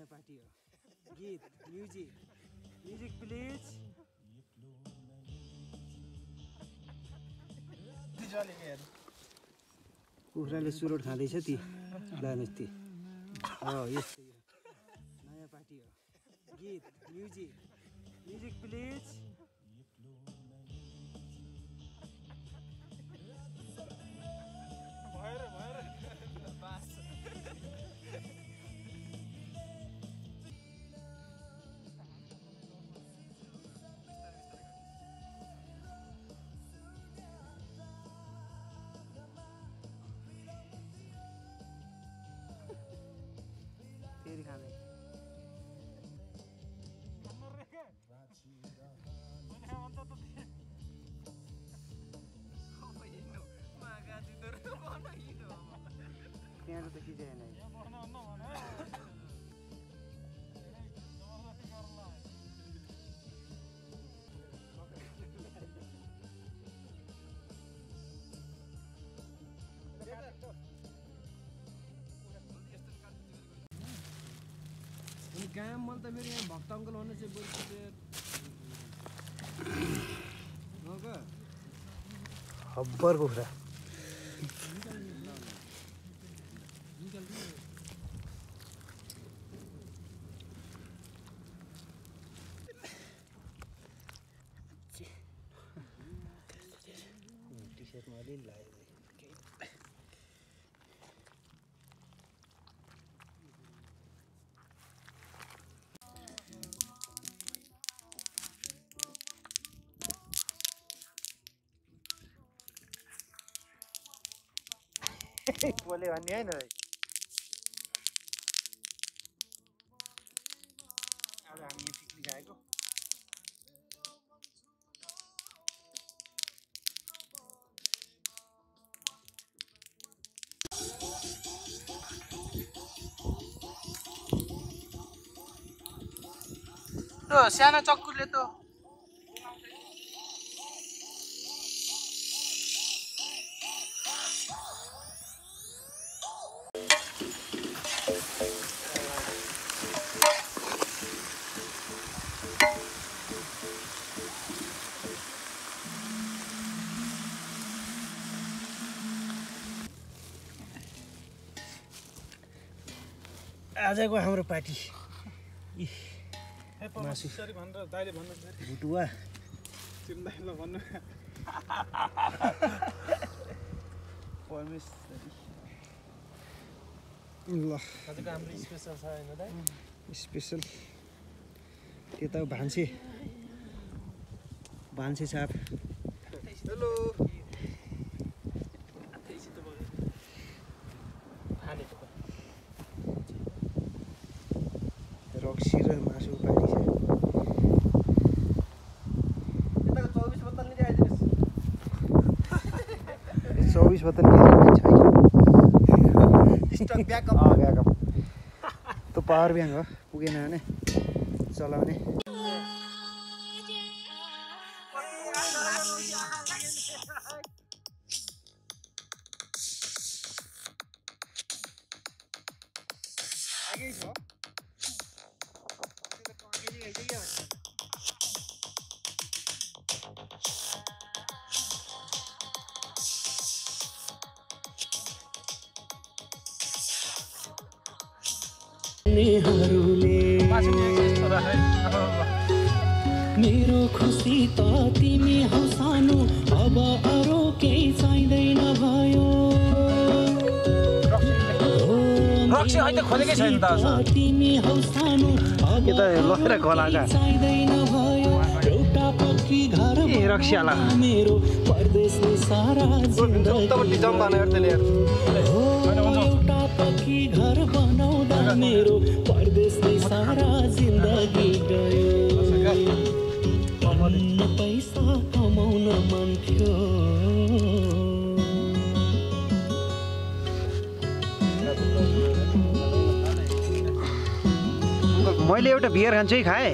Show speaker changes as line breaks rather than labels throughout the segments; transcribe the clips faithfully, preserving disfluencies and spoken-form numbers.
party हो गीत music music please कुखुराले सुरोट खाँदैछ ती लानुहोस् ती यस्तै नयाँ पार्टी हो गीत म्युजिक म्युजिक प्लिज फेरि खाँदै त्यहाँ त खिचेन
काम मन त मेरो यहाँ भक्त अङ्कल भन्नु चाहिँ बरु
हब्बर कुखुरा टी सर्टमा अलि लाग्यो बोले भन्ने होइन भाइ अब हामी पिकनिक आएको सानो चक्कुले त आजको हाम्रो पार्टी मासु भुटुवा ल स्पेसल त्यो त भान्से भान्से साप हेलो रक्सी र मासु पार्टी छ चौबिस बोतल ब्याकअप ब्याकअप त्यो पावर ब्याङ्क हो पुगेन भने चलाउने
मेरो खुसी त तिमी हौ सानो अब अरू केही चाहिँदैन भयो
रक्सी अहिले खोलेकै छैन त
तिमी हौ सानो अब
लोखेर खोलाका
चाहिँदैन भयो एउटा पक्की घर
रक्सीवाला
मेरो परदेशले सारा जिन्दगी एउटा पक्की घर बनाउँदा मेरो परदेशले सारा जिन्दगी गयो पैसा कमाउन मन थियो
मैले एउटा बियर खान्छु है खाएँ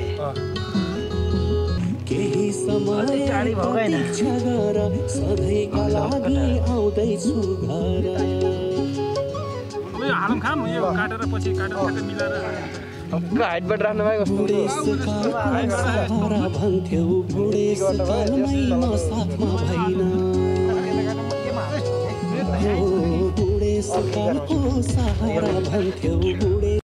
केही समय प्रतीक्षा गर सधैँका लागि आउँदैछु घर
यो हालम खाम यो काटेर पछि काटेर मिलाएर हाइटबाट राख्नु भएको कस्तो
सहारा भन्थ्यौ बुढेसकालमै म साथमा भइन बुढेसकालको सहारा भन्थ्यौ बुढे